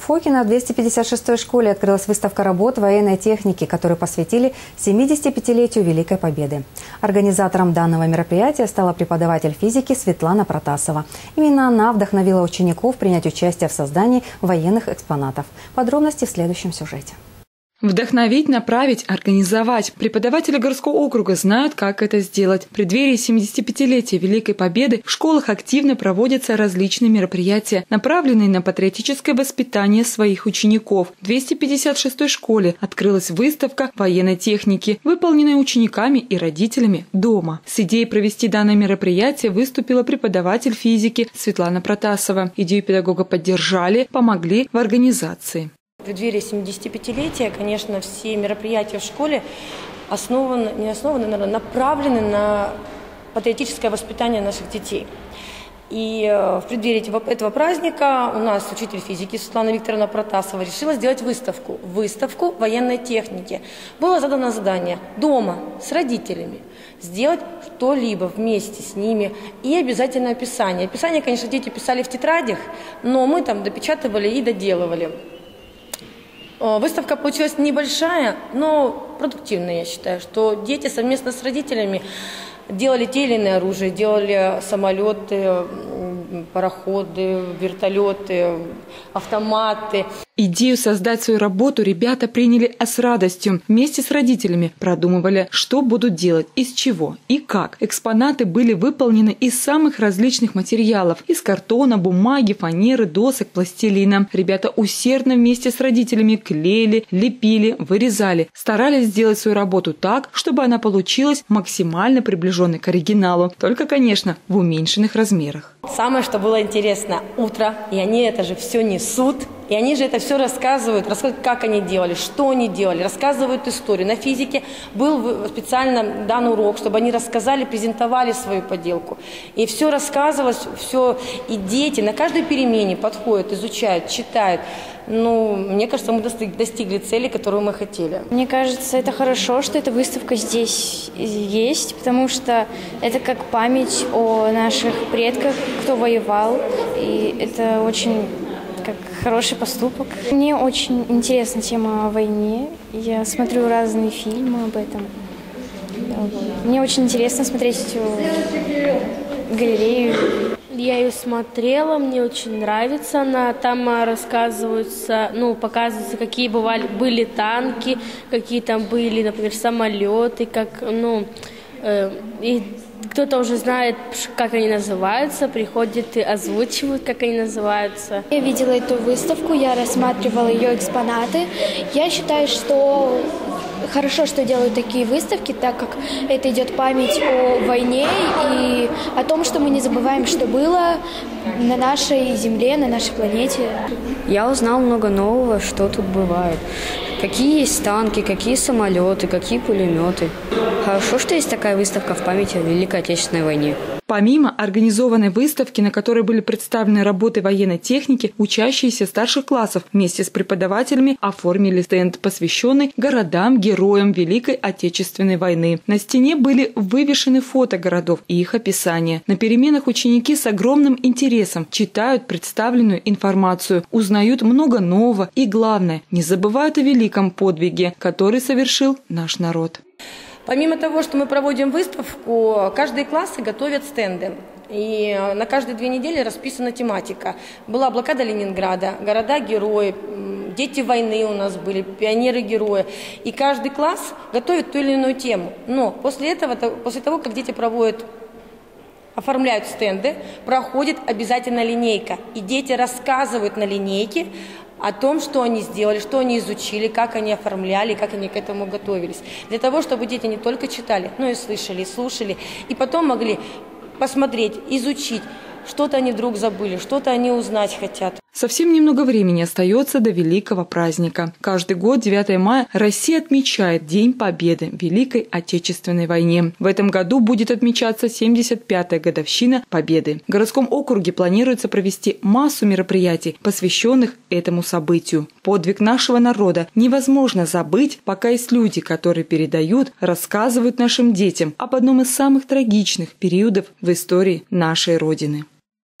Фокино в 256-й школе открылась выставка работ военной техники, которую посвятили 75-летию Великой Победы. Организатором данного мероприятия стала преподаватель физики Светлана Протасова. Именно она вдохновила учеников принять участие в создании военных экспонатов. Подробности в следующем сюжете. Вдохновить, направить, организовать. Преподаватели городского округа знают, как это сделать. В преддверии 75-летия Великой Победы в школах активно проводятся различные мероприятия, направленные на патриотическое воспитание своих учеников. В 256-й школе открылась выставка военной техники, выполненная учениками и родителями дома. С идеей провести данное мероприятие выступила преподаватель физики Светлана Протасова. Идею педагога поддержали, помогли в организации. В преддверии 75-летия, конечно, все мероприятия в школе направлены на патриотическое воспитание наших детей. И в преддверии этого праздника у нас учитель физики Светлана Викторовна Протасова решила сделать выставку военной техники. Было задано задание дома с родителями сделать что-либо вместе с ними и обязательно описание. Описание, конечно, дети писали в тетрадях, но мы там допечатывали и доделывали. Выставка получилась небольшая, но продуктивная, я считаю, что дети совместно с родителями делали те или иные оружия, делали самолеты, пароходы, вертолеты, автоматы. Идею создать свою работу ребята приняли с радостью. Вместе с родителями продумывали, что будут делать, из чего и как. Экспонаты были выполнены из самых различных материалов. Из картона, бумаги, фанеры, досок, пластилина. Ребята усердно вместе с родителями клеили, лепили, вырезали. Старались сделать свою работу так, чтобы она получилась максимально приближенной к оригиналу. Только, конечно, в уменьшенных размерах. Самое, что было интересно, утро, и они это же все несут. И они же это все рассказывают, как они делали, что они делали, рассказывают историю. На физике был специально дан урок, чтобы они рассказали, презентовали свою поделку. И все рассказывалось, все, и дети на каждой перемене подходят, изучают, читают. Мне кажется, мы достигли цели, которую мы хотели. Мне кажется, это хорошо, что эта выставка здесь есть, потому что это как память о наших предках, кто воевал, и это очень как хороший поступок. Мне очень интересна тема о войне. Я смотрю разные фильмы об этом. Мне очень интересно смотреть эту галерею. Я ее смотрела, мне очень нравится она. Там рассказываются, показываются, какие были танки, какие там были, например, самолеты, и кто-то уже знает, как они называются, приходят и озвучивают, как они называются. Я видела эту выставку, я рассматривала ее экспонаты. Я считаю, что хорошо, что делают такие выставки, так как это идет память о войне и о том, что мы не забываем, что было на нашей земле, на нашей планете. Я узнал много нового, что тут бывает. Какие есть танки, какие самолеты, какие пулеметы. Хорошо, что есть такая выставка в память о Великой Отечественной войне. Помимо организованной выставки, на которой были представлены работы военной техники, учащиеся старших классов вместе с преподавателями оформили стенд, посвященный городам-героям Великой Отечественной войны. На стене были вывешены фото городов и их описания. На переменах ученики с огромным интересом читают представленную информацию, узнают много нового и, главное, не забывают о великом подвиге, который совершил наш народ. Помимо того, что мы проводим выставку, каждые классы готовят стенды. И на каждые 2 недели расписана тематика. Была блокада Ленинграда, города-герои, дети войны у нас были, пионеры-герои. И каждый класс готовит ту или иную тему. Но после того, как дети оформляют стенды, проходит обязательно линейка. И дети рассказывают на линейке о том, что они сделали, что они изучили, как они оформляли, как они к этому готовились. Для того, чтобы дети не только читали, но и слышали, и слушали, и потом могли посмотреть, изучить. Что-то они вдруг забыли, что-то они узнать хотят. Совсем немного времени остается до великого праздника. Каждый год 9 мая Россия отмечает День Победы в Великой Отечественной войне. В этом году будет отмечаться 75-я годовщина Победы. В городском округе планируется провести массу мероприятий, посвященных этому событию. Подвиг нашего народа невозможно забыть, пока есть люди, которые передают, рассказывают нашим детям об одном из самых трагичных периодов в истории нашей Родины.